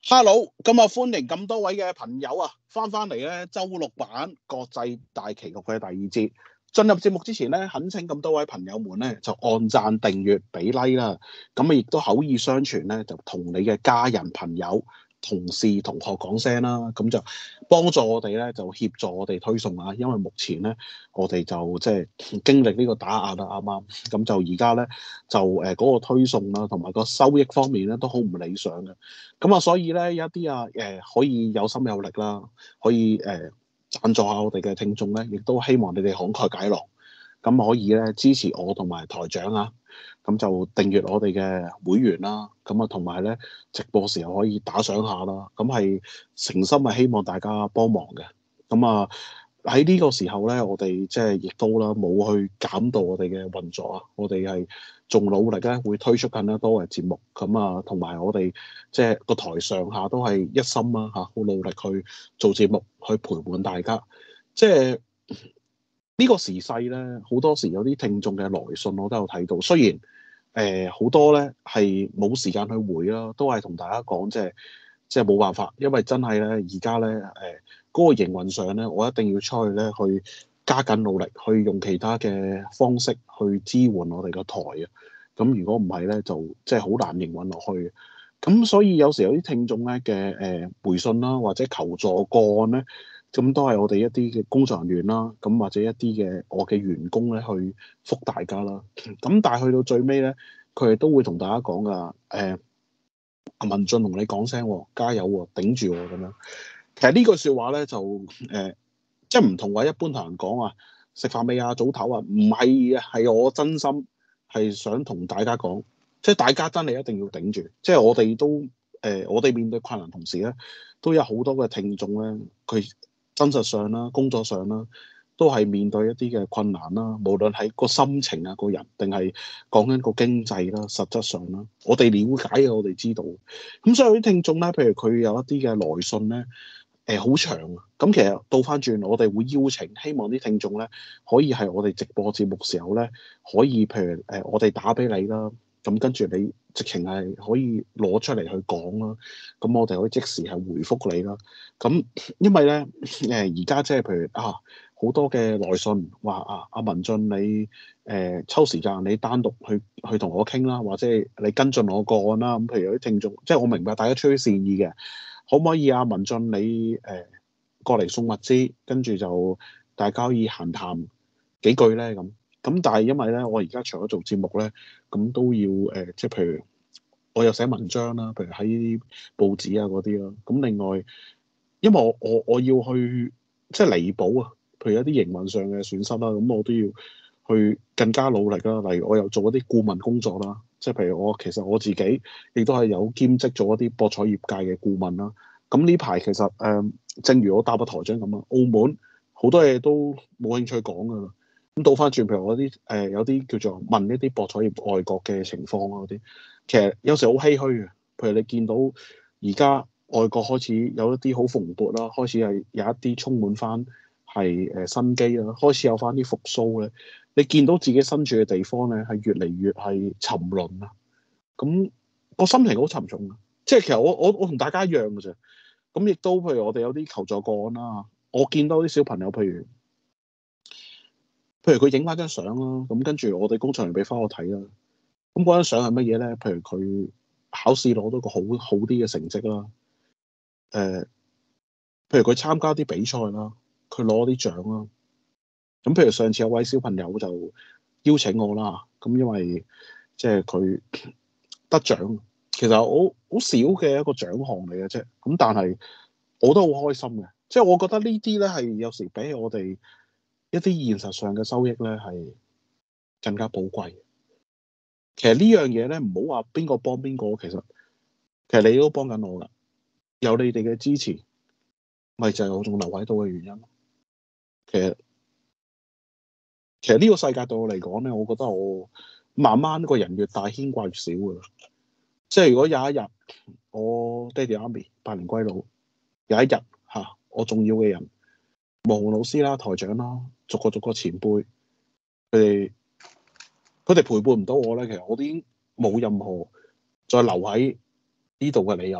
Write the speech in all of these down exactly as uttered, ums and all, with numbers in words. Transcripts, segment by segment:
Hello，今日歡迎咁多位嘅朋友啊，翻翻嚟咧周六版國際大棋局嘅第二節。進入節目之前咧，懇請咁多位朋友們咧就按讚、訂閱、俾 like 啦。咁啊，亦都口耳相傳咧，就同你嘅家人、朋友、同事、同學講聲啦。咁就幫助我哋咧，就協助我哋推送啊。因為目前咧，我哋就即係經歷呢個打壓啦，啱啱咁就而家咧就誒嗰、呃那個推送啦，同埋個收益方面咧都好唔理想嘅。咁啊，所以咧有一啲啊誒可以有心有力啦，可以誒、呃、贊助下我哋嘅聽眾咧，亦都希望你哋慷慨解囊，咁可以咧支持我同埋台長啊，咁就訂閱我哋嘅會員啦，咁啊同埋咧直播時候可以打賞下啦，咁係誠心係希望大家幫忙嘅，咁啊。喺呢個時候咧，我哋即係亦都啦，冇去減到我哋嘅運作啊！我哋係仲努力咧，會推出更加多嘅節目咁啊，同埋我哋即係個台上下都係一心啦嚇，好努力去做節目，去陪伴大家。即係呢個時勢咧，好多時有啲聽眾嘅來信我都有睇到，雖然誒好多咧係冇時間去回啦，都係同大家講即係即係冇辦法，因為真係咧而家咧誒。嗰個營運上咧，我一定要出去咧，去加緊努力，去用其他嘅方式去支援我哋個台啊。咁如果唔係咧，就即係好難營運落去。咁所以有時有啲聽眾咧嘅誒回信啦，或者求助個案咧，咁都係我哋一啲嘅工作人員啦，咁或者一啲嘅我嘅員工咧去覆大家啦。咁但係去到最尾咧，佢哋都會同大家講噶，誒阿文進同你講聲，加油喎，頂住喎咁樣。其實呢句説話咧就誒、呃，即係唔同話一般同人講啊，食飯未啊，早唞啊，唔係啊，係我真心係想同大家講，即係大家真係一定要頂住，即係我哋都誒、呃，我哋面對困難同時咧，都有好多嘅聽眾咧，佢真實上啦、工作上啦，都係面對一啲嘅困難啦，無論係個心情啊、個人，定係講緊個經濟啦、實質上啦，我哋了解嘅，我哋知道。咁所以有啲聽眾咧，譬如佢有一啲嘅來信咧。誒好、呃、長啊！咁其實倒翻轉，我哋會邀請，希望啲聽眾咧可以係我哋直播節目時候咧，可以譬如誒、呃、我哋打俾你啦，咁跟住你直情係可以攞出嚟去講啦，咁我哋可以即時係回覆你啦。咁因為咧誒而家即係譬如啊好多嘅來信話啊阿文進你誒、呃、抽時間你單獨去去同我傾啦，或者係你跟進我個案啦。咁譬如有啲聽眾，即係我明白大家出於善意嘅。可唔可以啊，文進你誒、呃、過嚟送物資，跟住就大家可以閒談幾句咧咁。咁但係因為咧，我而家除咗做節目咧，咁都要誒、呃，即係譬如我又寫文章啦，譬如喺報紙啊嗰啲啦。咁另外，因為我我我要去即係彌補啊，譬如一啲營運上嘅損失啦，咁我都要去更加努力啦。例如我又做一啲顧問工作啦。即係譬如我其實我自己亦都係有兼職做一啲博彩業界嘅顧問啦。咁呢排其實誒、呃，正如我答個台長咁啊，澳門好多嘢都冇興趣講噶啦。咁倒翻轉，譬如我啲誒、呃、有啲叫做問一啲博彩業外國嘅情況啊嗰啲，其實有時好唏噓嘅。譬如你見到而家外國開始有一啲好蓬勃啦，開始係有一啲充滿翻係誒生機啦，開始有翻啲復甦咧。你見到自己身處嘅地方咧，係越嚟越係沉淪啊！咁個心情好沉重啊！即係其實我我我同大家一樣嘅啫。咁亦都譬如我哋有啲求助個案啦，我見到啲小朋友，譬如譬如佢影翻張相啦，咁跟住我哋工作人員俾翻我睇啦。咁嗰張相係乜嘢咧？譬如佢考試攞到個好好啲嘅成績啦。誒、呃，譬如佢參加啲比賽啦，佢攞啲獎啦。咁譬如上次有位小朋友就邀請我啦，咁因為即係佢得獎，其實好好少嘅一個獎項嚟嘅啫。咁但係我都好開心嘅，即係我覺得呢啲咧係有時比我哋一啲現實上嘅收益咧係更加寶貴。其實呢樣嘢咧唔好話邊個幫邊個，其實其實你都幫緊我噶，有你哋嘅支持，咪就係我仲留喺度嘅原因。其實。其實呢個世界對我嚟講咧，我覺得我慢慢個人越大牽掛越少噶啦。即係如果有一日我爹哋媽咪百年歸老，有一日吓、啊、我重要嘅人，黃老師啦、台長啦，逐個逐個前輩，佢哋佢哋陪伴唔到我咧，其實我已經冇任何再留喺呢度嘅理由噶啦。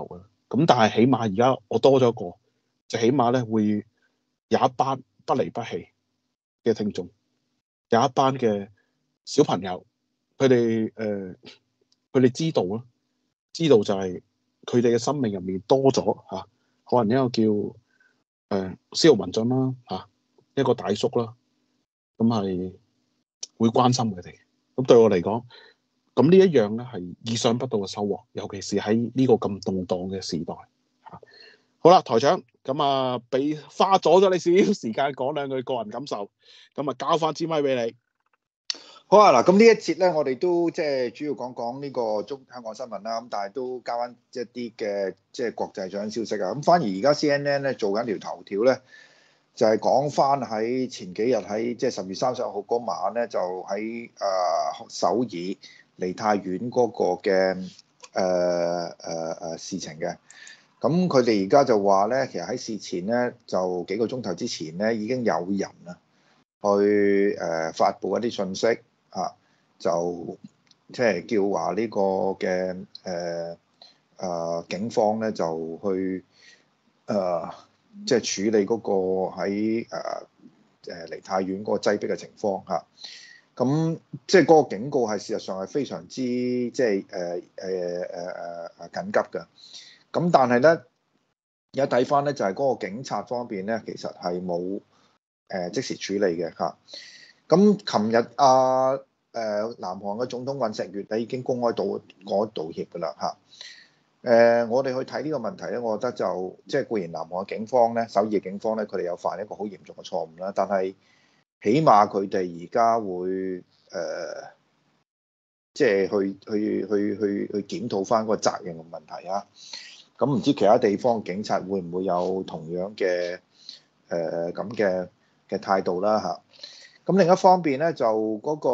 咁但係起碼而家我多咗一個，就起碼咧會有一班不離不棄嘅聽眾，有一班嘅小朋友，佢哋誒佢哋知道啦，知道就係佢哋嘅生命入面多咗嚇、啊，可能一個叫誒、呃、司徒文進啦嚇、啊，一個大叔啦，咁係會關心佢哋。咁對我嚟講，咁呢一樣咧係意想不到嘅收穫，尤其是喺呢個咁動盪嘅時代嚇。好啦，台長，咁啊，俾花咗咗你少少時間講兩句個人感受，咁啊交翻支咪俾你。 好啊，嗱，咁呢一節咧，我哋都即係主要講講呢個中香港新聞啦，咁但係都交翻一啲嘅即係國際上消息啊。咁反而而家 C N N 咧做緊條頭條咧，就係講翻喺前幾日喺即係十月三十一號嗰晚咧，就喺誒、呃、首爾梨泰院嗰個嘅誒誒誒事情嘅。咁佢哋而家就話咧，其實喺事前咧，就幾個鐘頭之前咧，已經有人啊去誒、呃、發布一啲信息。啊，就即係叫話呢個嘅誒誒警方咧就去誒即係處理嗰個喺誒誒梨泰院嗰個擠迫嘅情況嚇。咁即係嗰個警告係事實上係非常之即係誒誒誒誒誒緊急嘅。咁但係咧而家睇翻咧就係、是、嗰個警察方面咧，其實係冇誒即時處理嘅嚇。咁琴日啊誒南韓嘅總統尹錫悅咧已經公開道講道歉㗎啦嚇。誒我哋去睇呢個問題咧，我覺得就即係固然南韓嘅警方咧，首爾嘅警方咧，佢哋有犯一個好嚴重嘅錯誤啦。但係起碼佢哋而家會誒即係去去去去去檢討翻個責任嘅問題啊。咁唔知其他地方警察會唔會有同樣嘅誒咁嘅嘅態度啦嚇？咁另一方面咧，就嗰個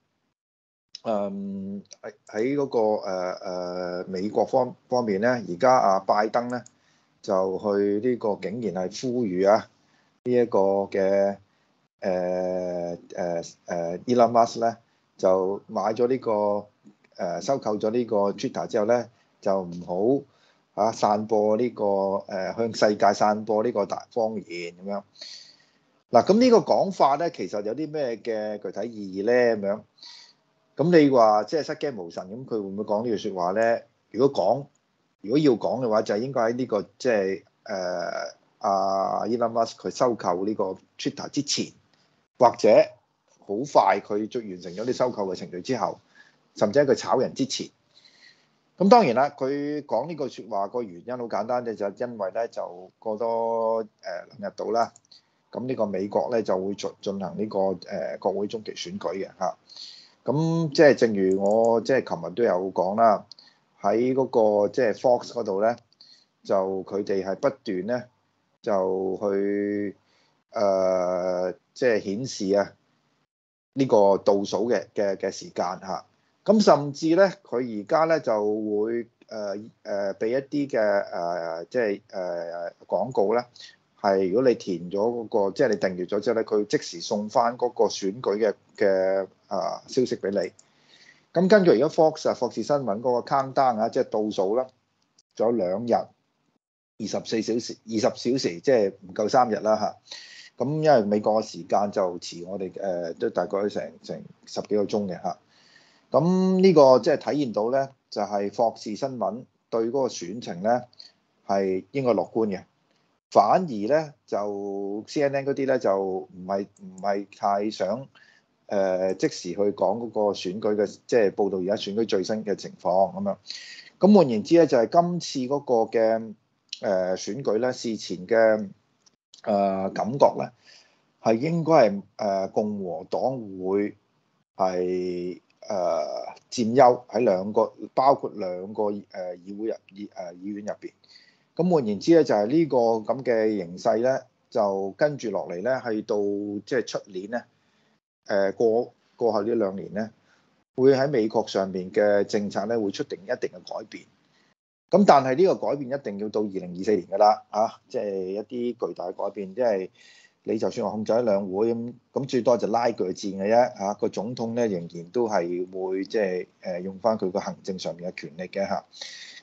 誒喺喺嗰個誒誒美國方方面咧，而家阿拜登咧就去呢個竟然係呼籲啊呢一個嘅誒誒誒 Elon Musk 咧就買咗呢個誒收購咗呢個 Twitter 之後咧就唔好啊散播呢個誒向世界散播呢個大謊言咁樣。嗱，咁呢個講法咧，其實有啲咩嘅具體意義咧？咁樣，咁你話即係失驚無神，咁佢會唔會講呢句説話咧？如果講，如果要講嘅話，就係應該喺呢個即係誒阿 Elon Musk 佢收購呢個 Twitter 之前，或者好快佢就完成咗啲收購嘅程序之後，甚至喺佢炒人之前。咁當然啦，佢講呢句説話個原因好簡單嘅，就係因為咧就過多誒兩日到啦。咁呢個美國咧就會進進行呢個誒國會中期選舉嘅嚇，咁即係正如我即係琴日都有講啦，喺嗰個即係 Fox 嗰度咧，就佢哋係不斷咧就去誒即係顯示啊呢個倒數嘅嘅嘅時間嚇，咁甚至咧佢而家咧就會誒誒俾一啲嘅誒即係誒廣告咧。係，如果你填咗嗰個，即係你訂閱咗之後咧，佢即時送翻嗰個選舉嘅嘅啊消息俾你。咁根據而家 Fox 啊，霍士新聞嗰個 countdown 啊，即係倒數啦，仲有兩日，二十四小時，二十小時，即係唔夠三日啦嚇。咁因為美國嘅時間就遲我哋誒都大概成成十幾個鐘嘅嚇。咁呢個即係體現到咧，就係霍士新聞對嗰個選情咧係應該樂觀嘅。反而咧就 C N N 嗰啲咧就唔係唔係太想誒、呃、即時去講嗰個選舉嘅，即係報導而家選舉最新嘅情況咁樣。咁換言之咧，就係、是、今次嗰個嘅誒、呃、選舉咧，事前嘅誒、呃、感覺咧係應該係誒、呃、共和黨會係誒、呃、佔優喺兩個，包括兩個誒議會入議誒議院入邊。咁換言之咧，就係呢個咁嘅形勢咧，就跟住落嚟咧，係到即係出年咧，誒過過後呢兩年咧，會喺美國上面嘅政策咧，會出定一定嘅改變。咁但係呢個改變一定要到二零二四年㗎啦，啊，即係一啲巨大嘅改變，即係你就算話控制咗兩會咁，咁最多就拉鋸戰嘅啫，嚇個總統咧仍然都係會即係誒用翻佢個行政上面嘅權力嘅嚇。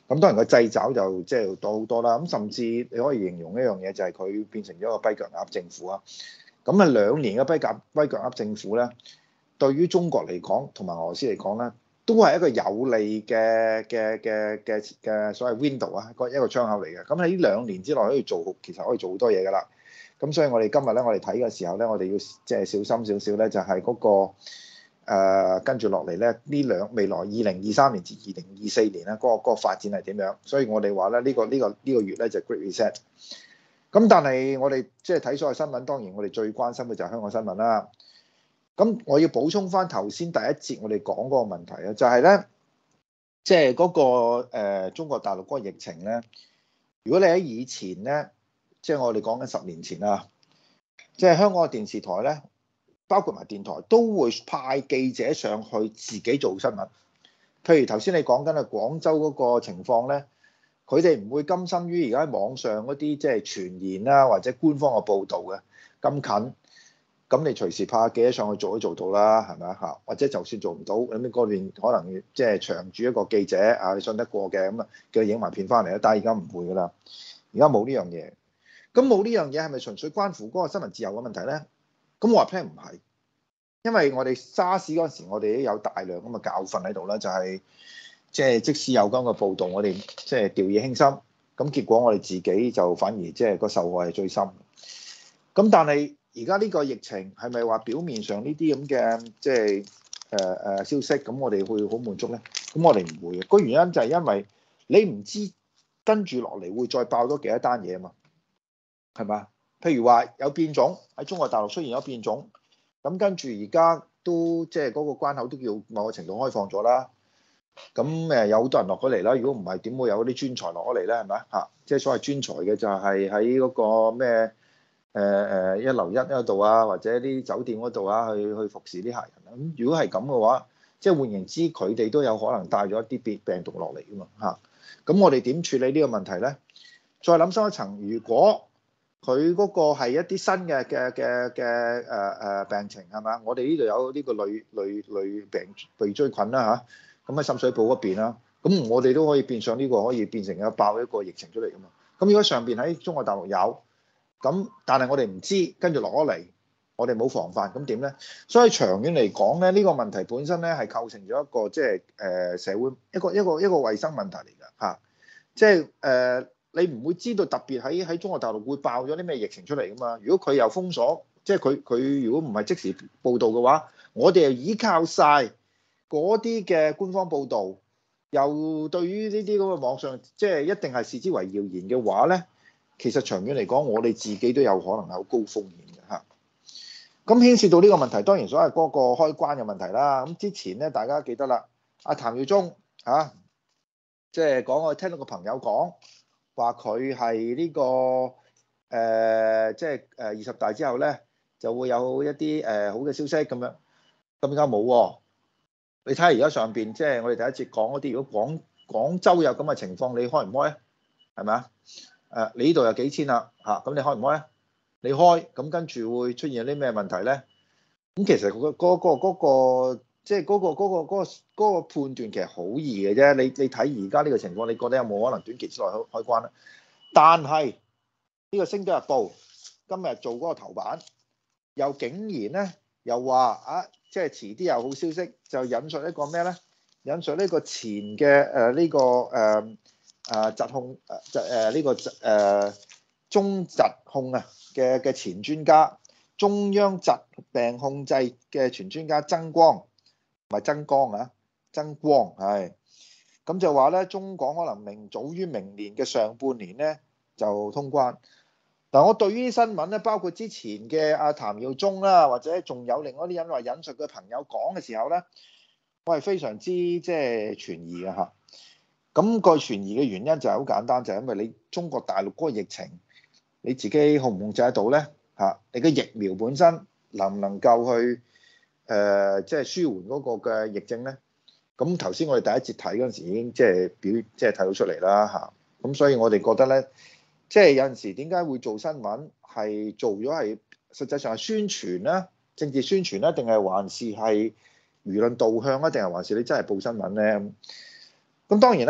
咁當然個掣肘就即係多好多啦。咁甚至你可以形容一樣嘢就係佢變成咗一個跛腳鴨政府啊。咁啊兩年嘅跛腳跛腳鴨政府咧，對於中國嚟講同埋俄羅斯嚟講咧，都係一個有利嘅嘅嘅嘅嘅所謂 window 啊，一個一個窗口嚟嘅。咁喺呢兩年之內可以做，其實可以做好多嘢㗎啦。咁所以我哋今日咧，我哋睇嘅時候咧，我哋要即係小心少少咧，就係嗰個。誒、呃、跟住落嚟咧，呢兩未來二零二三年至二零二四年咧，嗰、那個嗰個發展係點樣？所以我哋話咧，呢、這個呢、這個呢、這個月咧就 Great Reset。咁但係我哋即係睇所有新聞，當然我哋最關心嘅就係香港新聞啦。咁我要補充翻頭先第一節我哋講嗰個問題啊，就係、是、咧，即係嗰個、呃、中國大陸嗰個疫情咧，如果你喺以前咧，即、就、係、是、我哋講緊十年前啊，即、就、係、是、香港嘅電視台咧。包括埋電台都會派記者上去自己做新聞。譬如頭先你講緊嘅廣州嗰個情況咧，佢哋唔會甘心於而家喺網上嗰啲即係傳言啦，或者官方嘅報導嘅咁近。咁你隨時派記者上去做都做到啦，係咪啊？嚇，或者就算做唔到，咁你嗰邊可能即係長住一個記者啊，你信得過嘅咁啊，叫佢影埋片翻嚟啦。但係而家唔會噶啦，而家冇呢樣嘢。咁冇呢樣嘢係咪純粹關乎嗰個新聞自由嘅問題咧？咁我話聽唔係，因為我哋沙士嗰陣時，我哋都有大量咁嘅教訓喺度啦，就係即係即使有咁嘅報導，我哋即係掉以輕心，咁結果我哋自己就反而即係個受害係最深。咁但係而家呢個疫情係咪話表面上呢啲咁嘅即係誒誒消息，咁我哋會好滿足咧？咁我哋唔會嘅，個原因就係因為你唔知跟住落嚟會再爆多幾多單嘢啊嘛，係嘛？譬如話有變種喺中國大陸出現咗變種，咁跟住而家都即係嗰個關口都叫某個程度開放咗啦。咁誒有好多人落咗嚟啦。如果唔係點會有啲專才落咗嚟咧？係咪啊？即係所謂專才嘅就係喺嗰個咩誒誒一樓一嗰度啊，或者啲酒店嗰度啊，去去服侍啲客人啊。咁如果係咁嘅話，即係換言之，佢哋都有可能帶咗一啲病病毒落嚟㗎嘛嚇。咁我哋點處理呢個問題咧？再諗深一層，如果佢嗰個係一啲新嘅嘅嘅嘅誒誒病情係嘛？我哋呢度有呢個類類類病鼻疽菌啦嚇，咁喺深水埗嗰邊啦，咁我哋都可以變相呢個可以變成一爆一個疫情出嚟噶嘛？咁如果上邊喺中國大陸有，咁但係我哋唔知，跟住落咗嚟，我哋冇防範，咁點咧？所以長遠嚟講咧，呢個問題本身咧係構成咗一個即係誒社會一個一個一個衞生問題嚟㗎嚇，即係誒。你唔會知道特別喺喺中國大陸會爆咗啲咩疫情出嚟㗎嘛？如果佢又封鎖，即係佢佢如果唔係即時報導嘅話，我哋又依靠晒嗰啲嘅官方報導，又對於呢啲咁嘅網上即係一定係視之為謠言嘅話咧，其實長遠嚟講，我哋自己都有可能有高風險嘅嚇。咁牽涉到呢個問題，當然所謂嗰個開關嘅問題啦。咁之前咧，大家記得啦，阿譚耀宗嚇，即係講我聽到個朋友講。話佢係呢個誒，即係誒二十大之後咧，就會有一啲誒、呃、好嘅消息咁樣。咁而家冇喎。你睇下而家上邊，即係我哋第一節講嗰啲，如果廣廣州有咁嘅情況，你開唔開啊？係咪啊？誒，你呢度有幾千啦嚇，咁你開唔開啊？你開，咁跟住會出現啲咩問題咧？咁其實嗰嗰個嗰個即係嗰個嗰個嗰個嗰個判斷其實好易嘅啫。你你睇而家呢個情況，你覺得有冇可能短期之內開開關咧？但係呢個《星島日報》今日做嗰個頭版，又竟然咧又話啊，即係遲啲有好消息，就引述一個咩咧？引述呢個前嘅誒呢個誒誒疾控誒疾誒呢個誒中疾控啊嘅嘅前專家。中央疾病控制嘅前專家曾光，唔係曾光啊，曾光係，咁就話咧，中港可能明早於明年嘅上半年咧就通關。嗱，我對於啲新聞咧，包括之前嘅阿譚耀宗啦，或者仲有另外啲人話引述嘅朋友講嘅時候咧，我係非常之即係存疑嘅嚇。咁個存疑嘅原因就係好簡單，就係因為你中國大陸嗰個疫情，你自己控唔控制得到咧？嚇！你嘅疫苗本身能唔能夠去誒，即係舒緩嗰個嘅疫症咧？咁頭先我哋第一節睇嗰陣時已經即係表，即係睇到出嚟啦嚇。咁所以我哋覺得咧，即係有陣時點解會做新聞係做咗係實際上係宣傳咧、政治宣傳咧，定係還是係輿論導向啊？定係還是你真係報新聞咧？咁當然啦，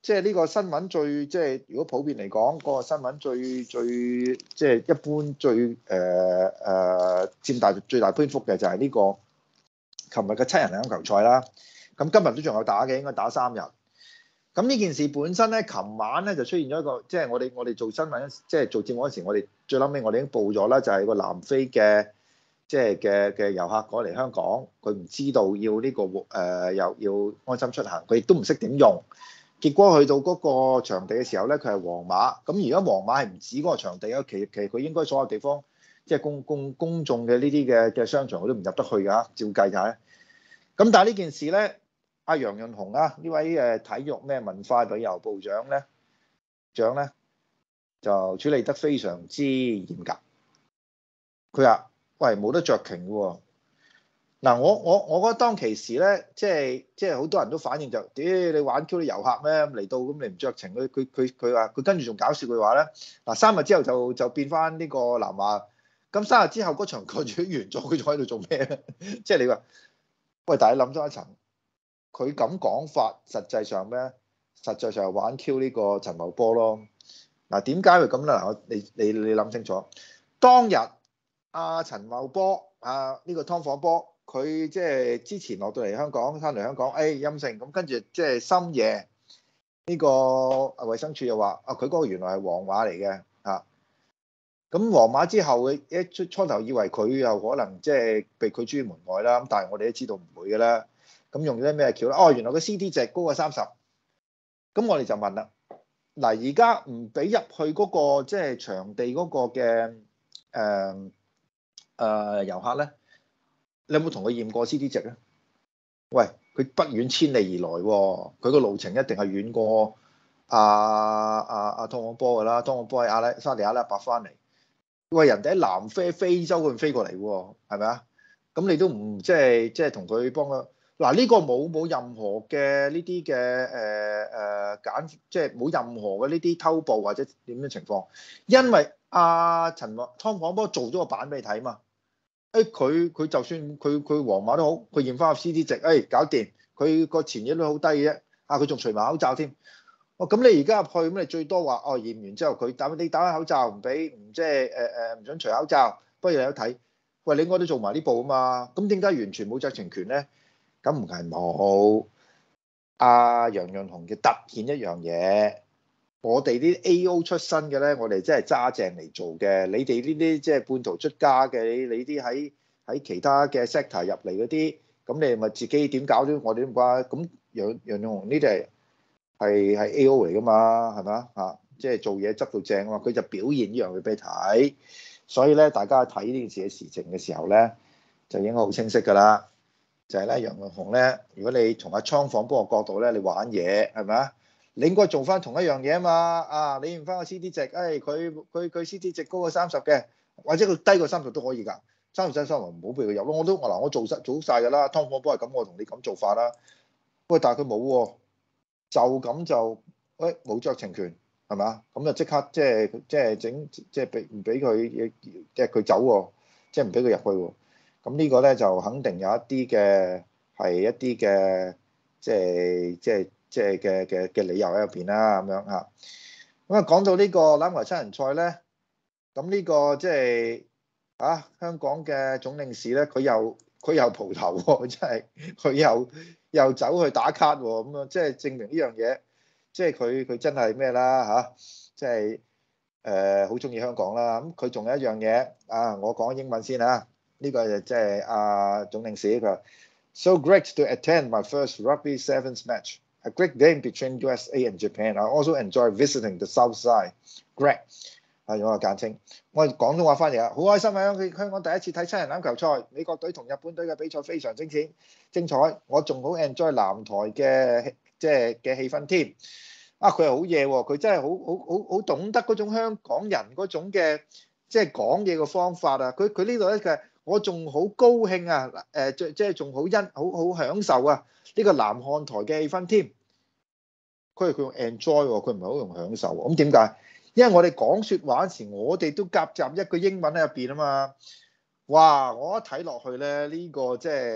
即係呢個新聞最即係如果普遍嚟講，嗰個新聞最最即係一般最誒誒、呃呃、佔大最大篇幅嘅就係呢個琴日嘅七人欖球賽啦。咁今日都仲有打嘅，應該打三日。咁呢件事本身咧，琴晚咧就出現咗一個，即係我哋我哋做新聞，即係做節目嗰時，我哋最撚尾我哋已經報咗啦，就係個南非嘅即係嘅嘅遊客過嚟香港，佢唔知道要呢個誒又要安心出行，佢亦都唔識點用。結果去到嗰個場地嘅時候咧，佢係黃碼。咁而家黃碼係唔止嗰個場地啊，其其實佢應該所有地方，即係公公公眾嘅呢啲嘅嘅商場，佢都唔入得去㗎，照計就係。咁但係呢件事咧，阿楊潤雄啊，呢位誒體育咩文化旅遊部長咧，長咧就處理得非常之嚴格。佢話：喂，冇得酌情嘅喎。嗱，我我我覺得當其時咧，即係即係好多人都反應就，屌你玩 Q 啲遊客咩嚟到咁你唔酌情？佢佢佢佢話佢跟住仲搞笑，佢話咧，嗱三日之後就就變翻呢個南亞。咁三日之後嗰場賽事完咗，佢仲喺度做咩咧？即係你話，喂，大家諗多一層，佢咁講法，實際上咩？實際上係玩 Q 呢個陳茂波咯。嗱，點解會咁咧？嗱，我你你你諗清楚，當日阿陳茂波啊呢個湯房波。佢即係之前落到嚟香港，翻嚟香港，誒陰性，咁跟住即係深夜呢個衛生署又話啊，佢嗰個原來係黃碼嚟嘅嚇。咁黃碼之後，佢一初初頭以為佢又可能即係被拒諸門外啦。咁但係我哋都知道唔會嘅啦。咁用咗啲咩橋咧？哦，原來個 C T 值高過三十。咁我哋就問啦，嗱而家唔俾入去嗰個即係場地嗰個嘅誒誒遊客咧？你有冇同佢驗過 C T 值咧？喂，佢不遠千里而來喎，佢個路程一定係遠過阿阿阿湯王波㗎啦。湯王波喺阿拉沙地阿拉伯翻嚟，喂，人哋喺南非非洲嗰邊飛過嚟喎，係咪啊？咁你都唔即係即係同佢幫佢嗱呢個冇冇任何嘅呢啲嘅誒誒揀，即係冇任何嘅呢啲偷步或者點樣情況，因為阿陳湯王波做咗個版俾你睇嘛。誒佢佢就算佢佢黃碼都好，佢驗翻個 C T 值，誒、哎、搞掂，佢個前影都好低嘅啫。啊，佢仲除埋口罩添。哦，咁你而家入去，咁你最多話哦驗完之後佢打你打開口罩唔俾，唔即係誒誒唔準除口罩，不如你有睇。喂，你應該都做埋呢步啊嘛。咁點解完全冇酌情權咧？咁唔係冇。阿楊潤雄嘅突顯一樣嘢。我哋啲 A O 出身嘅咧，我哋真係揸正嚟做嘅。你哋呢啲即係半途出家嘅，你你啲喺喺其他嘅 sector 入嚟嗰啲，咁你咪自己點搞都我哋都唔關。咁楊楊潤雄呢啲係係係 A O 嚟噶嘛，係咪啊？嚇，即係做嘢執到正啊嘛，佢就表現呢樣嘢俾你睇。所以咧，大家睇呢件事嘅事情嘅時候咧，就應該好清晰㗎啦。就係咧，楊潤雄咧，如果你從阿倉房波個角度咧，你玩嘢係咪啊？你應該做翻同一樣嘢啊嘛，啊你驗翻個 C T 值，誒佢佢佢 C T 值高過三十嘅，或者佢低過三十都可以㗎，三十三三唔好俾佢入咯，我都嗱我做實做晒㗎啦，湯火波係咁，我同你咁做法啦。喂，但係佢冇喎，就咁就誒冇酌情權係咪啊？咁就即刻即係即係整即係俾唔俾佢即係佢走喎，即係唔俾佢入去喎。咁呢個咧就肯定有一啲嘅係一啲嘅即係即係。即係嘅嘅嘅理由喺入邊啦，咁樣嚇。咁啊講到呢個欖球七人賽咧，咁呢個即係啊香港嘅總領事咧，佢又佢又蒲頭喎，真係佢又又走去打卡喎，咁啊即係證明呢樣嘢，即係佢佢真係咩啦嚇，即係誒好中意香港啦。咁佢仲有一樣嘢啊，我講英文先啊，呢個就即係啊總領事佢話 So great to attend my first rugby sevens match.A great game between U S A and Japan. I also enjoy visiting the South Side. Great，係用個簡稱。我廣東話翻譯啊，好開心啊！佢香港第一次睇七人欖球賽，美國隊同日本隊嘅比賽非常精彩。精彩，我仲好 enjoy 南台嘅即係嘅氣氛添。啊，佢係好嘢喎！佢真係好好好好懂得嗰種香港人嗰種嘅即係講嘢嘅方法啊！佢佢呢度咧嘅，我仲好高興啊！誒，即即係仲好欣好好享受啊！呢個南漢台嘅氣氛添。佢係佢用 enjoy 喎，佢唔係好用享受喎。咁點解？因為我哋講説話嗰時，我哋都夾雜一個英文喺入邊啊嘛。哇！我一睇落去咧，呢個即係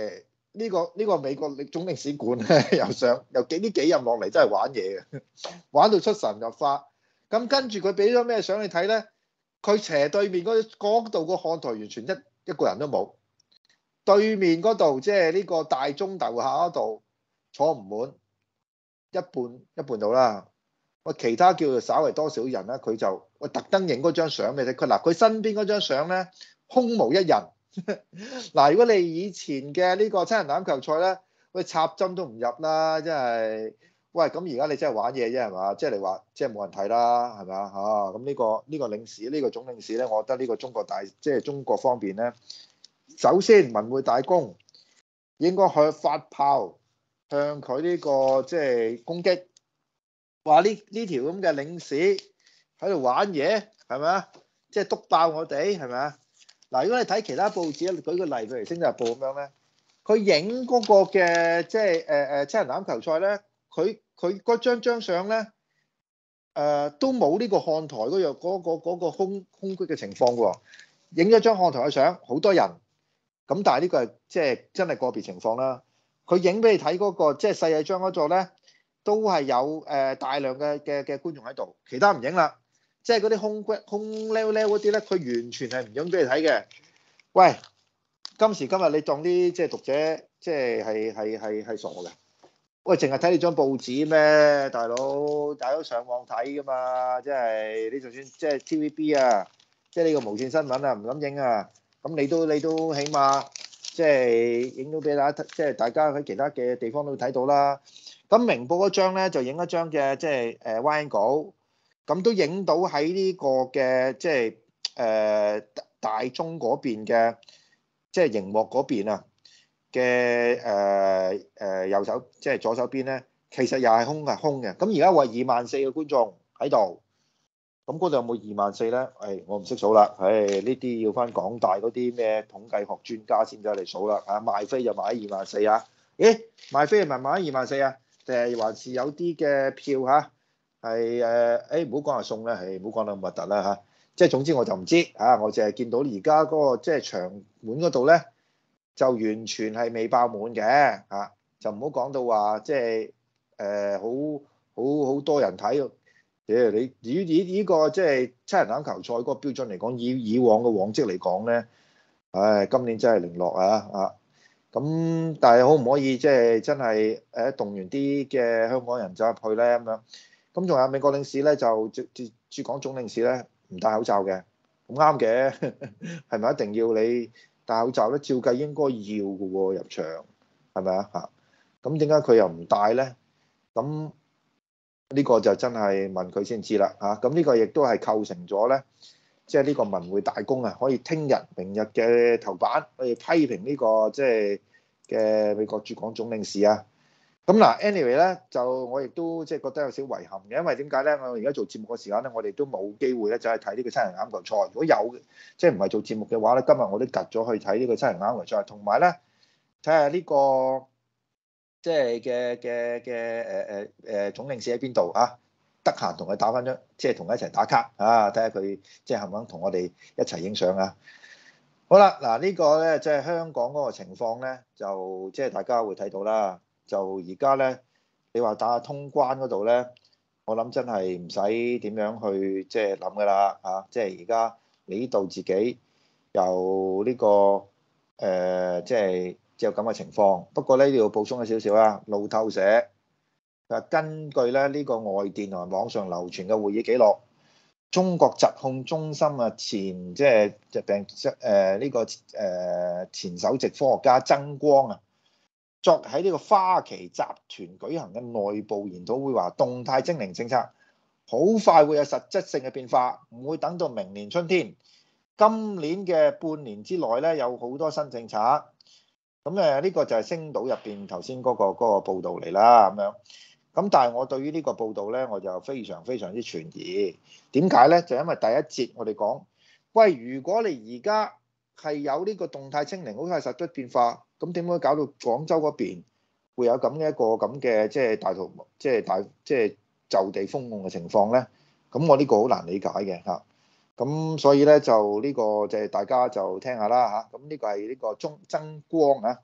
呢個呢個美國總領事館咧，由上由幾呢幾任落嚟真係玩嘢嘅，玩到出神入化。咁跟住佢俾咗咩相你睇咧？佢斜對面嗰嗰度個看台完全一一個人都冇，對面嗰度即係呢個大鐘樓下嗰度坐唔滿一半一半到啦。喂，其他叫做稍微多少人啦，佢就喂特登影嗰張相俾你睇。佢嗱佢身邊嗰張相咧，空無一人。嗱，如果你以前嘅呢個七人欖球賽咧，喂插針都唔入啦，真係。喂，咁而家你真係玩嘢啫係嘛？即係你話即係冇人睇啦，係咪啊？嚇，咁呢個呢個領事呢個總領事咧，我覺得呢個中國大即係中國方面咧，首先文匯大公應該去發炮向佢呢個即係攻擊。話呢呢條咁嘅領事喺度玩嘢，係咪啊？即係篤爆我哋，係咪啊？嗱，如果你睇其他報紙，舉個例，譬如《星島日報》咁樣咧，佢影嗰個嘅即係誒誒七人欖球賽咧，佢佢嗰張張相咧，誒、呃、都冇呢個看台嗰樣嗰個嗰個空空隙嘅情況喎。影咗張看台嘅相，好多人，咁但係呢個係即係真係個別情況啦。佢影俾你睇嗰個即係細細張嗰座咧，都係有誒大量嘅嘅嘅觀眾喺度，其他唔影啦。即係嗰啲空空溜溜嗰啲咧，佢完全係唔影俾你睇嘅。喂，今時今日你當啲即係讀者即係係係係係傻嘅。喂，淨係睇你張報紙咩，大佬？大佬上網睇噶嘛？即係你就算即係 T V B 啊，即係呢個無線新聞啊，唔敢影啊。咁你都你都起碼即係影到俾大家，即係大家喺其他嘅地方都睇到啦。咁明報嗰張咧就影一張嘅即係誒 wide angle，咁都影到喺呢個嘅即係誒大中嗰邊嘅即係熒幕嗰邊啊嘅誒誒右手即係左手邊咧，其實又係空嘅空嘅。咁而家話二萬四個觀眾喺度，咁嗰度有冇二萬四咧？誒，我唔識數啦。誒，呢啲要翻港大嗰啲咩統計學專家先走嚟數啦。啊，賣飛就買二萬四啊？咦，賣飛係咪買二萬四啊？誒，還是有啲嘅票嚇係誒？誒，唔好講係送咧，係唔好講得咁核突啦嚇。即係總之我就唔知嚇，我淨係見到而家嗰個即係場館嗰度咧，就完全係未爆滿嘅嚇，就唔好講到話即係誒好好好多人睇。誒，你以以呢個即係七人欖球賽嗰個標準嚟講，以以往嘅往績嚟講咧，唉，今年真係零落啊啊！咁但係可唔可以即係真係誒動員啲嘅香港人走入去咧咁樣？咁仲有美國領事咧，就駐駐駐港總領事咧唔戴口罩嘅，咁啱嘅，係咪一定要你戴口罩咧？照計應該要嘅喎，入場係咪啊嚇？咁點解佢又唔戴咧？咁呢個就真係問佢先知啦嚇。咁呢個亦都係構成咗咧，即係呢個文匯大公啊，可以聽日、明日嘅頭版可以批評呢個即係嘅美國駐港總領事啊。咁嗱，anyway 咧，就我亦都即係覺得有少遺憾嘅，因為點解咧？我而家做節目嘅時間咧，我哋都冇機會咧，就係睇呢個七人欖球賽。如果有即係唔係做節目嘅話咧，今日我都趌咗去睇呢個七人欖球賽，同埋咧睇下呢個即係嘅嘅嘅誒誒誒總領事喺邊度啊？得閒同佢打翻張，即係同佢一齊打卡啊！睇下佢即係肯唔肯同我哋一齊影相啊！好啦，嗱呢個咧即係香港嗰個情況咧，就即係大家會睇到啦。就而家咧，你話打通關嗰度咧，我諗真係唔使點樣去即係諗噶啦嚇！即係而家你呢度自己由呢個誒即係只有咁嘅情況。不過咧呢度要補充一少少啦，路透社佢根據咧呢個外電同埋網上流傳嘅會議記錄。中國疾控中心啊，前即係疾病誒呢個誒前首席科學家曾光啊，作喺呢個花旗集團舉行嘅內部研討會話，動態清零政策好快會有實質性嘅變化，唔會等到明年春天，今年嘅半年之內咧有好多新政策。咁誒呢個就係星島入邊頭先嗰個嗰個報導嚟啦，咁樣。咁但係我對於呢個報導咧，我就非常非常之存疑。點解咧？就因為第一節我哋講，喂，如果你而家係有呢個動態清零，好快實質變化，咁點解搞到廣州嗰邊會有咁嘅一個咁嘅即係大圖，即係大即係就地封控嘅情況咧？咁我呢個好難理解嘅嚇。咁所以咧就呢個就係大家就聽下啦嚇。咁呢個係呢個中曾光啊。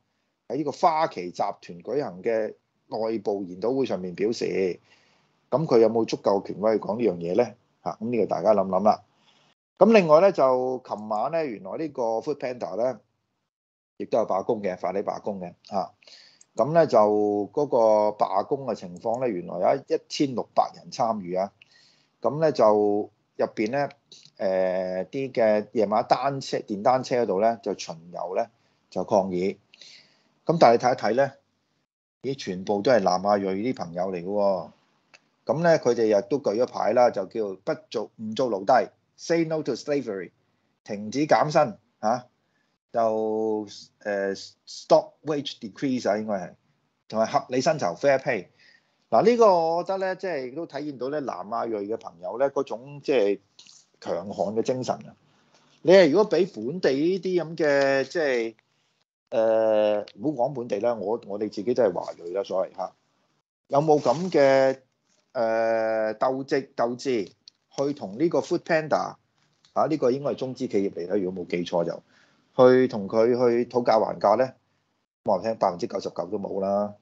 喺呢個花旗集團舉行嘅內部研討會上面表示，咁佢有冇足夠權威去講呢樣嘢咧？嚇，咁呢個大家諗諗啦。咁另外咧就琴晚咧，原來呢個 Food Panda 咧，亦都有罷工嘅，發起罷工嘅嚇。咁咧就嗰個罷工嘅情況咧，原來有一千六百人參與啊。咁咧就入邊咧，誒啲嘅夜晚單車、電單車嗰度咧就巡遊咧就抗議。咁但係你睇一睇咧，咦，全部都係南亞裔啲朋友嚟嘅喎。咁咧佢哋亦都舉咗牌啦，就叫不做唔做奴隸 ，say no to slavery，停止減薪嚇。啊就誒、uh, stop wage decrease 啊，應該係同埋合理薪酬 fair pay。嗱、這、呢個我覺得咧，即係都體現到咧南亞裔嘅朋友咧嗰種即係強悍嘅精神啊！你係如果俾本地呢啲咁嘅即係誒唔好講本地啦，我我哋自己都係華裔啦，所謂嚇有冇咁嘅誒鬥志鬥志去同呢個 Food Panda 啊？呢、這個應該係中資企業嚟啦，如果冇記錯就。去同佢去討價還價咧，我話聽百分之九十九都冇啦。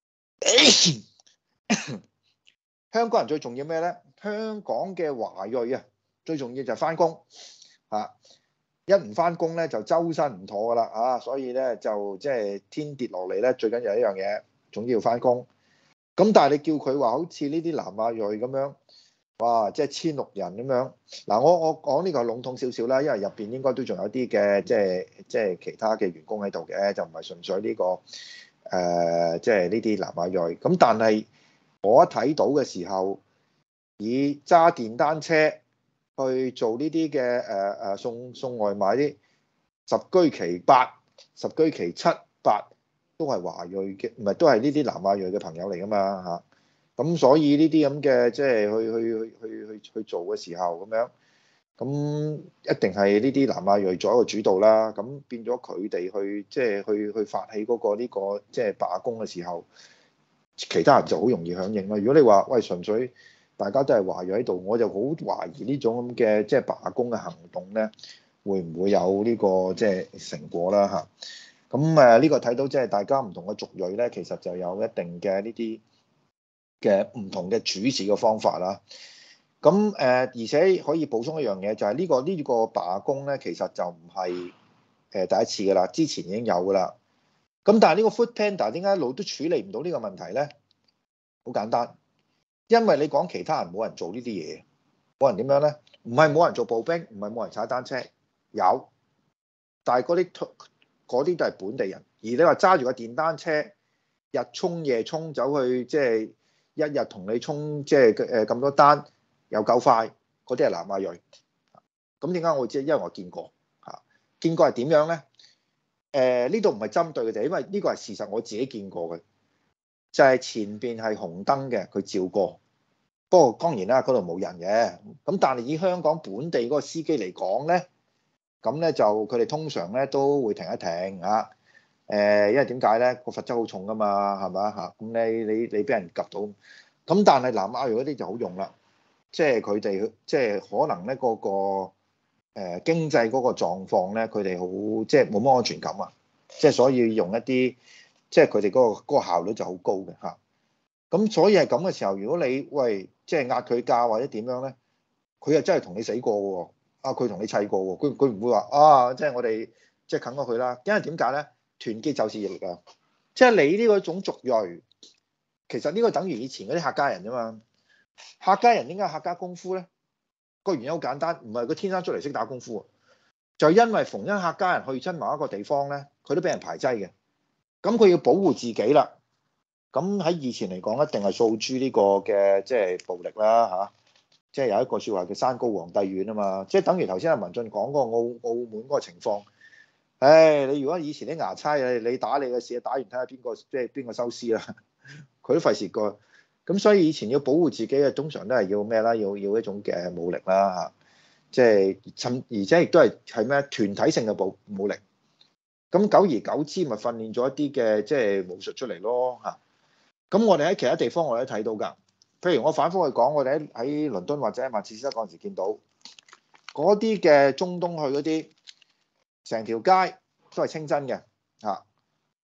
香港人最重要咩咧？香港嘅華裔啊，最重要就係翻工嚇，一唔翻工咧就周身唔妥噶啦啊！所以咧就即係天跌落嚟咧，最緊要係一樣嘢，總之要翻工。咁但係你叫佢話好似呢啲南亞裔咁樣。哇！即係千六人咁樣嗱，我我講呢個籠統少少啦，因為入邊應該都仲有啲嘅，即係即係其他嘅員工喺度嘅，就唔係純粹呢個誒，即係呢啲南亞裔。咁但係我一睇到嘅時候，以揸電單車去做呢啲嘅誒誒送送外賣啲十居其八、十居其七八都係華裔嘅，唔係都係呢啲南亞裔嘅朋友嚟噶嘛嚇。咁所以呢啲咁嘅即係去去去去去去做嘅時候咁樣，咁一定係呢啲南亞裔做一個主導啦。咁變咗佢哋去即係去去發起嗰個呢個即係罷工嘅時候，其他人就好容易響應啦。如果你話喂純粹大家都係華裔喺度，我就好懷疑呢種咁嘅即係罷工嘅行動咧，會唔會有呢個即係成果啦嚇？咁誒呢個睇到即係大家唔同嘅族裔咧，其實就有一定嘅呢啲嘅唔同嘅處事嘅方法啦，咁誒，而且可以補充一樣嘢，就係呢個呢個罷工咧，其實就唔係誒第一次噶啦，之前已經有噶啦。咁但係呢個 Food Panda 點解一路都處理唔到呢個問題咧？好簡單，因為你講其他人冇人做呢啲嘢，冇人點樣咧？唔係冇人做步兵，唔係冇人踩單車，有，但係嗰啲嗰啲都係本地人，而你話揸住個電單車日衝夜衝走去即係。一日同你衝即係誒咁多單又夠快，嗰啲係南亞裔。咁點解我會知？因為我見過嚇，見過係點樣咧？誒呢度唔係針對佢哋，因為呢個係事實，我自己見過嘅。就係、是、前邊係紅燈嘅，佢照過。不過當然啦，嗰度冇人嘅。咁但係以香港本地嗰個司機嚟講咧，咁咧就佢哋通常咧都會停一停嚇。誒，因為點解咧？個罰則好重噶嘛，係咪啊？嚇，咁你你你俾人及到，咁但係南亞裔嗰啲就好用啦，即係佢哋即係可能咧嗰個誒經濟嗰個狀況咧，佢哋好即係冇乜安全感啊，即係所以用一啲即係佢哋嗰個嗰個效率就好高嘅嚇。咁所以係咁嘅時候，如果你喂即係壓佢價或者點樣咧，佢又真係同你死過喎，啊佢同你砌過喎，佢佢唔會話啊，即係我哋即係啃咗佢啦，因為點解咧？團結就是力量，即係你呢個種族裔，其實呢個等於以前嗰啲客家人啫嘛。客家人點解客家功夫咧？個原因好簡單，唔係佢天生出嚟識打功夫，就因為逢因客家人去親某一個地方咧，佢都俾人排擠嘅。咁佢要保護自己啦。咁喺以前嚟講，一定係訴諸呢個嘅即係暴力啦嚇。即係有一個説話叫山高皇帝遠啊嘛。即係等於頭先阿文進講嗰個澳澳門嗰個情況。唉，你如果以前啲衙差，你你打你嘅事，打完睇下邊個即係邊個收屍啦，佢都費事過。咁所以以前要保護自己啊，通常都係要咩啦？要要一種嘅武力啦嚇，即係甚而且亦都係係咩團體性嘅武武力。咁久而久之，咪訓練咗一啲嘅即係武術出嚟咯嚇。咁我哋喺其他地方我哋都睇到㗎，譬如我反覆去講，我哋喺喺倫敦或者喺曼徹斯特嗰陣時見到嗰啲嘅中東去嗰啲。成條街都係清真嘅嚇，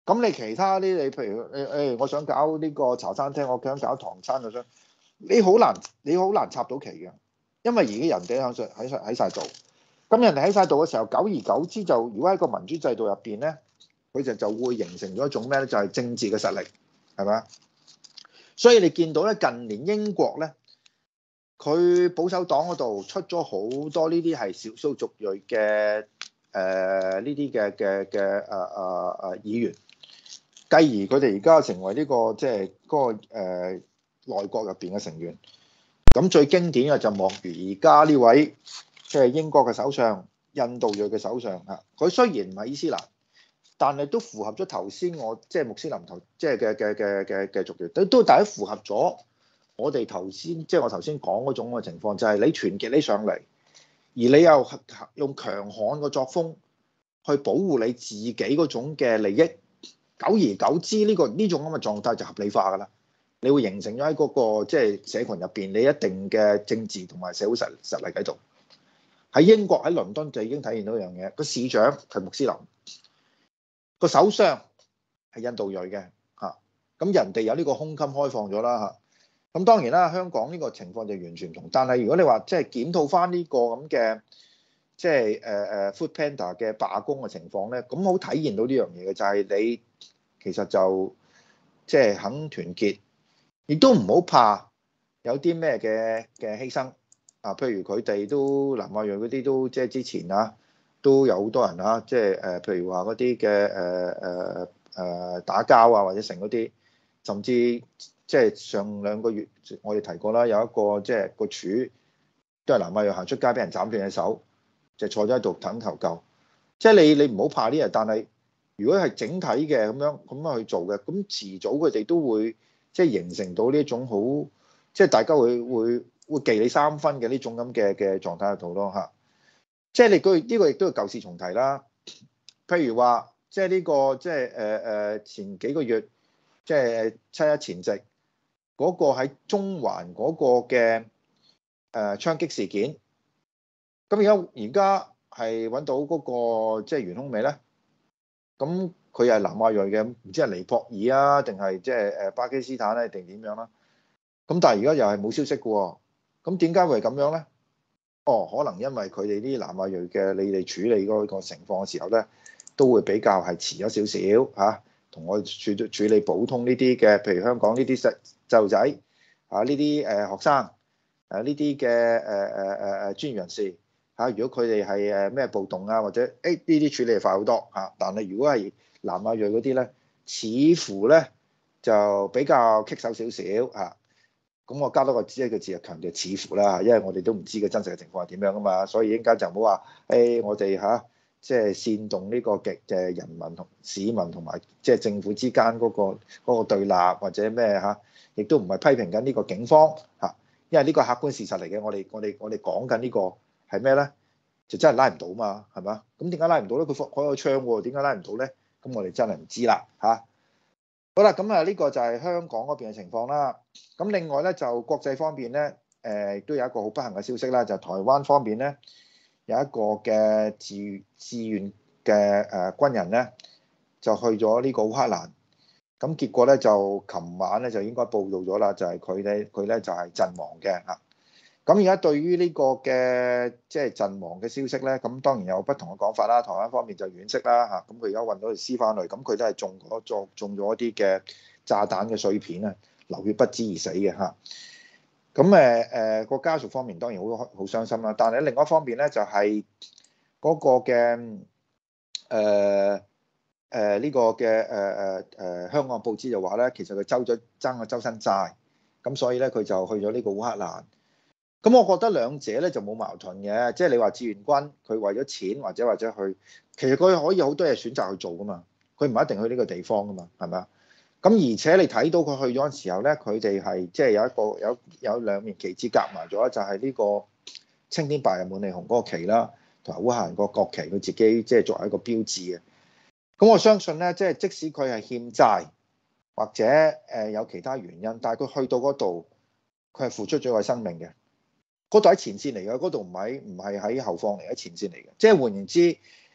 咁你其他啲你譬如誒誒、哎，我想搞呢個茶餐廳，我想搞唐餐，我想你好難你好難插到旗嘅，因為而家人哋喺晒喺晒喺曬度，咁人哋喺晒度嘅時候，久而久之就如果喺個民主制度入邊咧，佢就就會形成咗一種咩咧？就係、是、政治嘅實力，係咪啊？所以你見到咧近年英國咧，佢保守黨嗰度出咗好多呢啲係少數族裔嘅誒呢啲嘅嘅嘅誒誒誒議員。繼而佢哋而家成為呢、這個即係嗰個誒、呃、內閣入邊嘅成員。咁最經典嘅就莫如而家呢位即係英國嘅首相，印度裔嘅首相嚇。佢雖然唔係伊斯蘭，但係都符合咗頭先我即係穆斯林頭即係嘅嘅嘅嘅嘅族裔，都都大家符合咗我哋頭先即係我頭先講嗰種嘅情況，就係、是、你團結你上嚟，而你又用強悍嘅作風去保護你自己嗰種嘅利益。久而久之，呢、這個呢種咁嘅狀態就合理化㗎啦。你會形成咗喺嗰個即係、就是、社群入邊，你一定嘅政治同埋社會實實力喺度。喺英國喺倫敦就已經體現到一樣嘢，個市長係穆斯林，個首相係印度裔嘅嚇。咁人哋有呢個胸襟開放咗啦嚇。咁當然啦，香港呢個情況就完全唔同。但係如果你話即係檢討翻呢個咁嘅即係誒誒 Food Panda 嘅罷工嘅情況咧，咁好體現到呢樣嘢嘅就係、是、你。其實就即係肯團結，亦都唔好怕有啲咩嘅嘅犧牲啊。譬如佢哋都南亞裔嗰啲都即係之前啊，都有好多人啊，即係誒，譬如話嗰啲嘅誒誒誒打交啊，或者成嗰啲，甚至即係上兩個月我哋提過啦，有一個即係個柱都係南亞裔行出街俾人斬斷隻手，就坐咗喺度等求救。即係你你唔好怕呢啲，但係。如果係整體嘅咁樣咁樣去做嘅，咁遲早佢哋都會即係形成到呢一種好，即係大家會會會忌你三分嘅呢種咁嘅嘅狀態喺度咯嚇。即係你佢呢個亦都係舊事重提啦。譬如話，即係呢個即係誒誒前幾個月，即係七一前夕嗰個喺中環嗰個嘅誒槍擊事件，咁而家而家係揾到嗰個即係元兇未咧？咁佢又係南亞裔嘅，唔知係尼泊爾啊，定係即係誒巴基斯坦咧，定點樣啦？咁但係而家又係冇消息嘅喎。咁點解會係咁樣咧？哦，可能因為佢哋啲南亞裔嘅，你哋處理嗰個情況嘅時候咧，都會比較係遲咗少少嚇，同我處處理普通呢啲嘅，譬如香港呢啲細細路仔啊，呢啲誒學生誒呢啲嘅誒誒誒誒專業人士。嚇！如果佢哋係誒咩暴動啊，或者誒呢啲處理係快好多嚇，但係如果係南亞裔嗰啲咧，似乎咧就比較棘手少少嚇。咁我加多個字一個字，強調似乎啦，因為我哋都唔知個真實嘅情況係點樣噶嘛，所以應該就唔好話誒我哋嚇即係煽動呢個極嘅人民同市民同埋即係政府之間嗰個嗰個對立或者咩嚇，亦都唔係批評緊呢個警方嚇，因為呢個客觀事實嚟嘅。我哋我哋我哋講緊呢個。係咩咧？就真係拉唔到嘛，係嘛？咁點解拉唔到咧？佢開開個槍喎，點解拉唔到咧？咁我哋真係唔知啦嚇。好啦，咁啊呢個就係香港嗰邊嘅情況啦。咁另外咧就國際方面咧，誒亦都有一個好不幸嘅消息啦，就係台灣方面咧有一個嘅自自願嘅誒軍人咧就去咗呢個烏克蘭。咁結果咧就琴晚咧就應該報道咗啦，就係佢咧佢咧就係陣亡嘅嚇。咁而家對於呢個嘅即係陣亡嘅消息咧，咁當然有不同嘅講法啦。台灣方面就惋惜啦嚇，咁佢而家運到條屍翻嚟，咁佢都係中咗中中咗一啲嘅炸彈嘅碎片啊，流血不止而死嘅嚇。咁誒誒個家屬方面當然好好傷心啦，但係另外一方面咧就係嗰個嘅誒誒呢個嘅誒誒誒香港報紙就話咧，其實佢周咗爭咗周身債，咁所以咧佢就去咗呢個烏克蘭。咁我覺得兩者咧就冇矛盾嘅，即係你話志願軍佢為咗錢或者或者去，其實佢可以好多嘢選擇去做噶嘛，佢唔一定去呢個地方噶嘛，係咪啊？咁而且你睇到佢去咗嘅時候咧，佢哋係即係有一個有有兩面旗幟夾埋咗，就係呢個青天白日滿地紅嗰個旗啦，同埋烏克蘭個國旗，佢自己即係作為一個標誌嘅。咁我相信咧，即係即使佢係欠債或者誒有其他原因，但係佢去到嗰度，佢係付出咗佢生命嘅。嗰度喺前線嚟嘅，嗰度唔係唔係喺後方嚟，喺前線嚟嘅。即係換言之，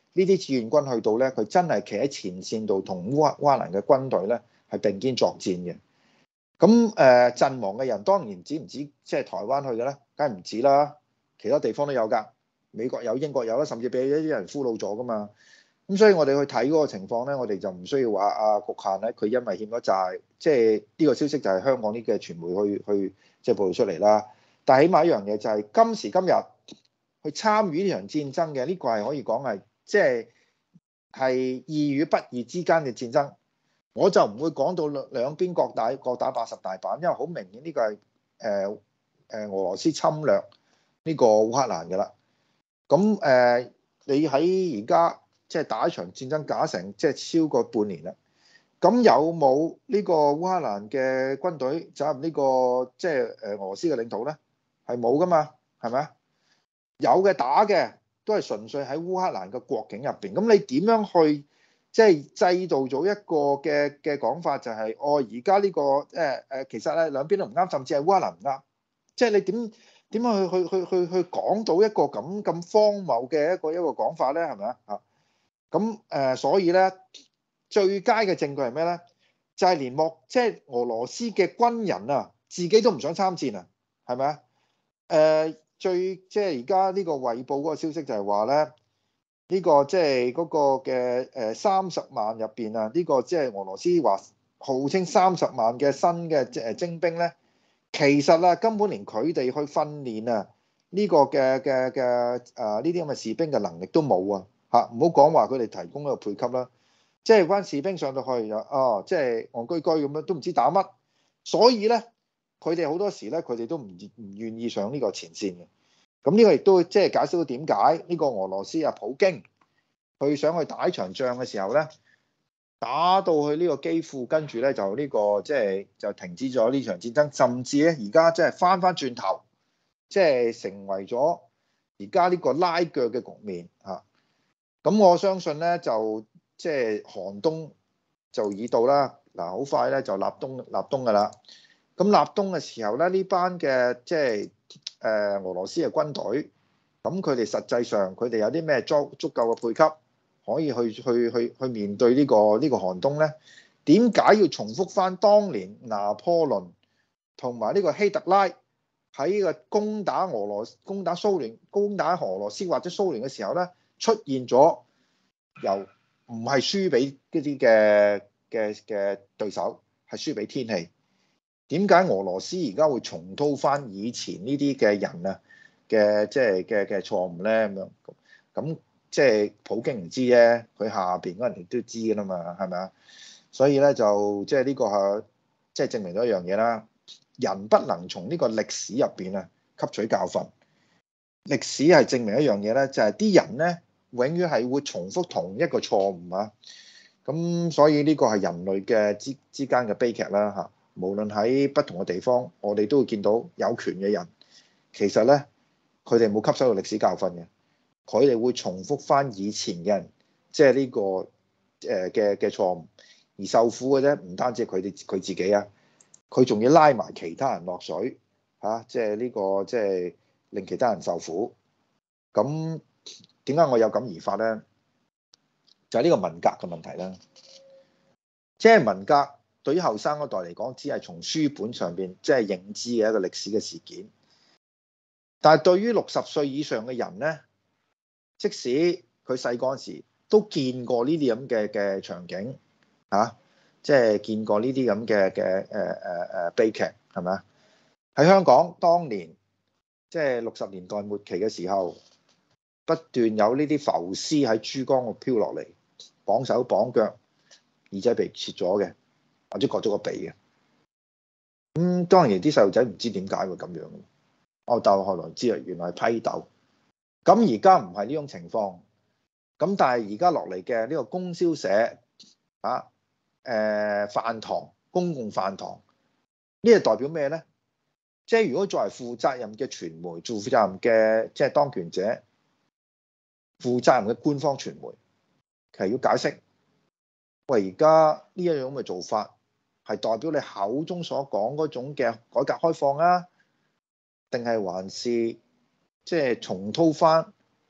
呢啲志願軍去到咧，佢真係企喺前線度同烏克烏克蘭嘅軍隊咧係並肩作戰嘅。咁誒、呃、陣亡嘅人當然止唔止即係台灣去嘅咧，梗係唔止啦，其他地方都有㗎，美國有、英國有啦，甚至俾一啲人俘虜咗㗎嘛。咁所以我哋去睇嗰個情況咧，我哋就唔需要話啊局限咧，佢因為欠咗債，即係呢個消息就係香港啲嘅傳媒去去即係報導出嚟啦。但係起碼一樣嘢就係今時今日去參與呢場戰爭嘅呢個係可以講係即係係義與不義之間嘅戰爭。我就唔會講到兩兩邊各打各打八十大板，因為好明顯呢個係誒誒俄羅斯侵略呢個烏克蘭嘅啦。咁誒、呃，你喺而家即係打一場戰爭，打成即係超過半年啦。咁有冇呢個烏克蘭嘅軍隊走入呢個即係誒俄羅斯嘅領土咧？係冇噶嘛，係咪啊？有嘅打嘅都係純粹喺烏克蘭嘅國境入邊。咁你點樣去？即係製造咗一個嘅嘅講法，就係哦，而家呢個誒誒，其實咧兩邊都唔啱，甚至係烏克蘭唔啱。即係你點點樣去去去去去講到一個咁咁荒謬嘅一個一個講法咧？係咪啊？嚇咁誒，所以咧最佳嘅證據係咩咧？就係連莫即係俄羅斯嘅軍人啊，自己都唔想參戰啊，係咪啊？誒最即係而家呢個衛報嗰個消息就係話咧。呢個即係嗰個嘅誒三十萬入邊啊，呢個即係俄羅斯話號稱三十萬嘅新嘅誒精兵咧，其實啊根本連佢哋去訓練啊呢個嘅嘅嘅啊呢啲咁嘅士兵嘅能力都冇啊嚇！唔好講話佢哋提供一個配給啦，即係班士兵上到去又哦，即係戇居居咁樣都唔知打乜，所以咧佢哋好多時咧佢哋都唔唔願意上呢個前線嘅。咁呢個亦都即係解釋到點解呢個俄羅斯啊普京佢想去打一場仗嘅時候咧，打到去呢個基輔，跟住咧就呢個即係就停止咗呢場戰爭，甚至咧而家即係翻翻轉頭，即係成為咗而家呢個拉鋸嘅局面嚇。咁我相信咧就即係寒冬就已到啦，嗱好快咧就立冬立冬㗎啦。咁立冬嘅時候咧，呢班嘅即係誒俄羅斯嘅軍隊，咁佢哋實際上佢哋有啲咩足足夠嘅配給，可以去去去去面對呢個呢個寒冬咧？點解要重複翻當年拿破崙同埋呢個希特拉喺呢個攻打俄羅斯、攻打蘇聯、攻打俄羅斯或者蘇聯嘅時候咧，出現咗由唔係輸俾一啲嘅嘅嘅對手，係輸俾天氣？點解俄羅斯而家會重蹈翻以前呢啲嘅人啊嘅即係嘅嘅錯誤咧？咁樣咁即係普京唔知啫，佢下邊嗰人亦都知㗎啦嘛，係咪啊？所以咧就即係呢個係即係證明咗一樣嘢啦，人不能從呢個歷史入邊啊吸取教訓。歷史係證明一樣嘢咧，就係啲人咧永遠係會重複同一個錯誤啊。咁所以呢個係人類嘅之之間嘅悲劇啦嚇。無論喺不同嘅地方，我哋都會見到有權嘅人，其實咧佢哋冇吸收到歷史教訓嘅，佢哋會重複翻以前嘅人，即係呢個誒嘅嘅錯誤，而受苦嘅啫，唔單止係佢哋佢自己啊，佢仲要拉埋其他人落水嚇，即係呢個即係令其他人受苦。咁點解我有感而發咧？就係呢個文革嘅問題啦，即係文革。對於後生嗰代嚟講，只係從書本上邊即係認知嘅一個歷史嘅事件。但係對於六十歲以上嘅人咧，即使佢細嗰陣時都見過呢啲咁嘅嘅場景，嚇、啊，即係見過呢啲咁嘅嘅誒誒誒悲劇，係咪啊？喺香港當年即係六十年代末期嘅時候，不斷有呢啲浮屍喺珠江度漂落嚟，綁手綁腳，耳仔被切咗嘅。或者割咗個鼻嘅，咁、嗯、當然啲細路仔唔知點解會咁樣。我但係後來知啊，原來係批鬥。咁而家唔係呢種情況，咁但係而家落嚟嘅呢個供銷社啊，誒、呃、飯堂公共飯堂，呢係代表咩咧？即係如果作為負責任嘅傳媒，做負責任嘅即係當權者，負責任嘅官方傳媒，其實要解釋，喂，而家呢一樣咁嘅做法。係代表你口中所講嗰種嘅改革開放啊，定係還是即係重蹈翻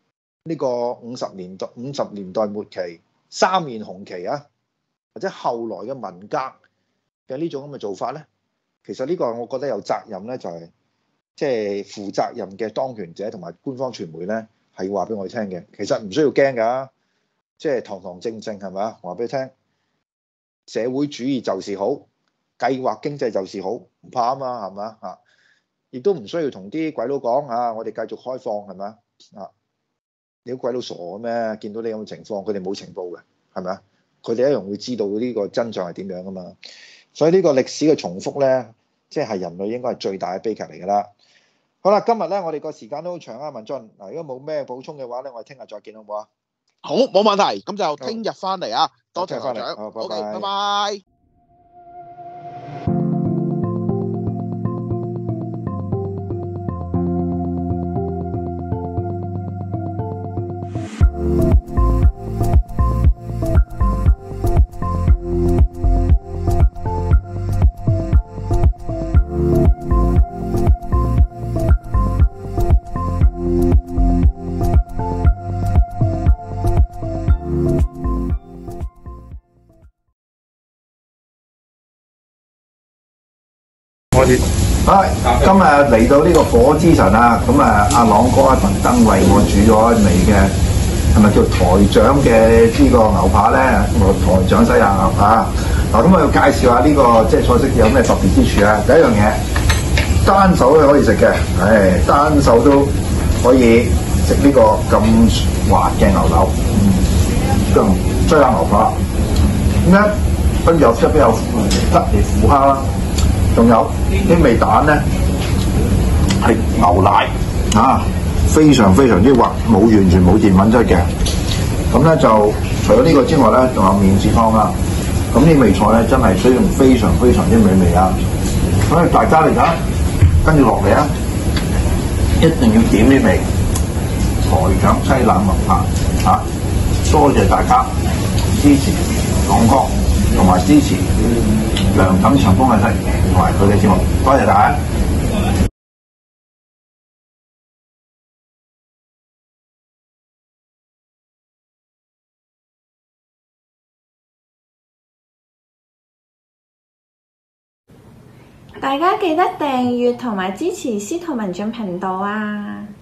呢個五十年代五十年代末期三面紅旗啊，或者後來嘅文革嘅呢種咁嘅做法咧，其實呢個我覺得有責任咧，就係即係負責任嘅當權者同埋官方傳媒咧，係要話俾我哋聽嘅。其實唔需要驚㗎，即係堂堂正正係咪啊？話俾你聽，社會主義就是好，計劃經濟就是好，唔怕啊嘛，係咪啊？啊，亦都唔需要同啲鬼佬講啊，我哋繼續開放係咪啊？啊，你啲鬼佬傻咩？見到你咁嘅情況，佢哋冇情報嘅係咪啊？佢哋一樣會知道呢個真相係點樣㗎嘛。所以呢個歷史嘅重複咧，即係人類應該係最大嘅悲劇嚟㗎啦。好啦，今日咧我哋個時間都好長啊，文進嗱，如果冇咩補充嘅話咧，我哋聽日再見好唔好啊？ 好，冇問題，咁就聽日翻嚟啊！多謝翻嚟， 台長好，拜 ，OK， 拜拜拜。 好，今日嚟到呢個火之神啊，咁啊，阿朗哥特登為我煮咗一味嘅，係咪叫台長嘅呢個牛扒咧？我台長西洋牛扒。嗱，咁我要介紹下呢、這個即係菜式有咩特別之處啊？第一樣嘢，單手都可以食嘅，唉，單手都可以食呢個咁滑嘅牛柳，咁西洋牛扒。咁咧，跟住又出邊有吉列虎蝦啦。仲有啲味蛋咧，係牛奶啊，非常非常之滑，冇完全冇澱粉質嘅。咁咧就除咗呢個之外咧，仲有麵豉湯啦。咁呢味菜咧真係需要非常非常之美味啊！所以大家嚟講，跟住落嚟啊，一定要點呢味台長西冷牛扒啊！多謝大家支持朗哥，同埋支持梁錦祥風嘅西同埋佢嘅節目，多謝大家。 大家記得訂閱同埋支持司徒文進頻道啊！